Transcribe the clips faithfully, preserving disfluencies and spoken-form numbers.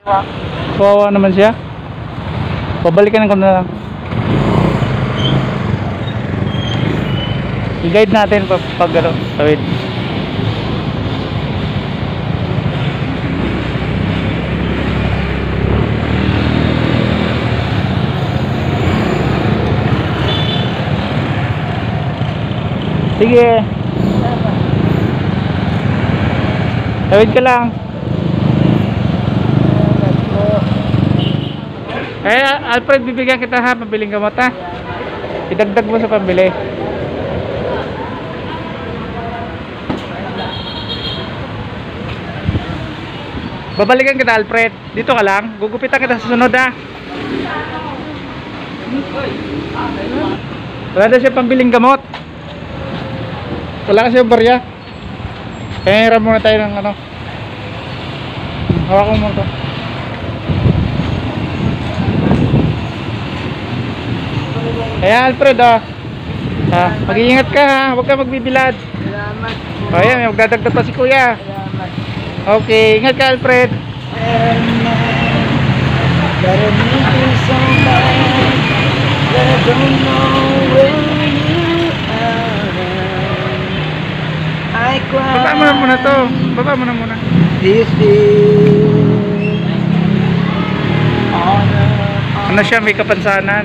Kawawa naman siya. Pabalikan ko na lang. I-guide natin pag, pag ano, tawid. Sige. Tawid ka lang. Eh, Alfred, bibigyan kita ha, pabiling gamot ha. Idagdag mo sa pambili. Babalikan kita, Alfred. Dito ka lang. Gugupitan kita sa sunod ha. Wala na siya pambiling gamot. Wala kasi yung barya. Kaya hiram muna tayo ng ano. Hawakan mo ito. Kaya Alfred ah, ah mag-iingat ka ha. Huwag ka magbibilad. Salamat po. O yan, magdadagdag pa si kuya. Salamat. Okay, ingat ka Alfred. Gotta meet you sometime, but I don't know where you are. I cry. Baba mo na muna to. Baba mo na muna. This is on Ano siya, may kapansanan.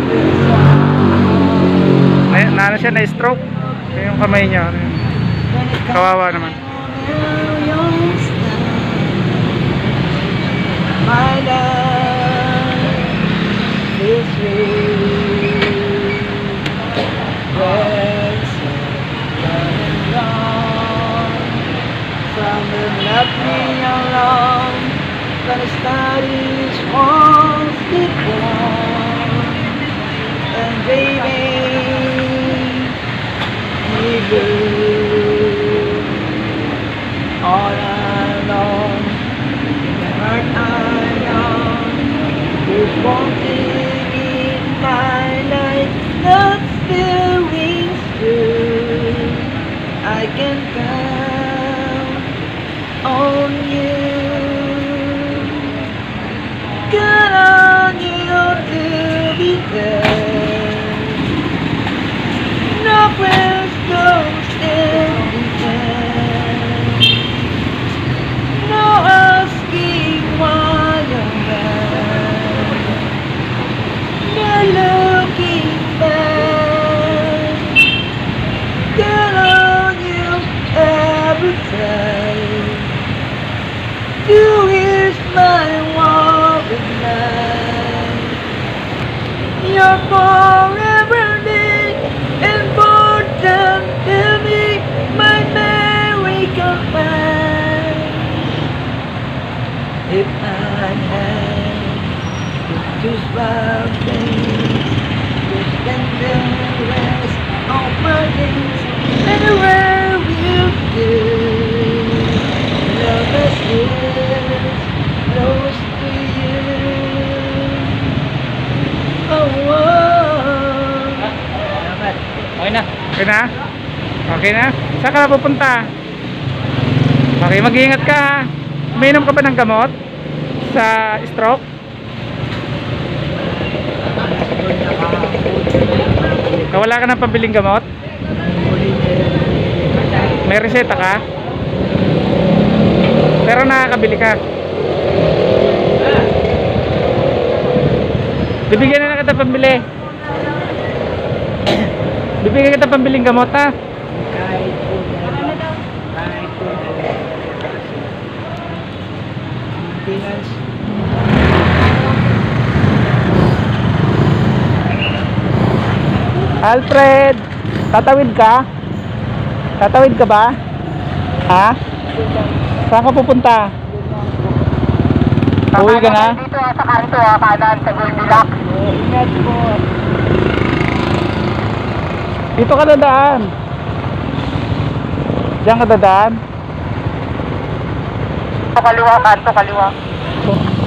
Na, na ano siya, na-stroke. Yung kamay niya. Kawawa naman. My love is real. What's going wrong? From the left me alone, gonna start each one stick one. And baby, give you all alone. Heart I know, there's one thing in my life that still rings true. I can count on you. Count on you to be there. No place goes still be there. No asking why you're back. No looking back. Count on you every time. You is my walk at night. You're forever deep, important to me, my Mary goodbye. If I had to swap things, to spend the rest of my days anywhere with you. Love is close to you. Oh, oh. Okay na? Okay na? Okay na? Saan ka na pupunta? Okay, mag-iingat ka ha. Uminom ka ba ng gamot? Sa stroke? Wala ka ng pambiling gamot? May reseta ka? Pero nakakabili ka? Bibigyan na lang kita pambili. Bibigyan kita pambiling gamot ha. Kahit po na, kahit po na, maintenance. Alfred, tatawid ka? Tatawid ka ba? Ha? Saan ka pupunta? Uwi ka na? Dito sa kanto ha, kanan sa Goldilocks. Ingat po. Dito ka dadaan. Diyan ka dadaan. Kaliwa, kanto kaliwa.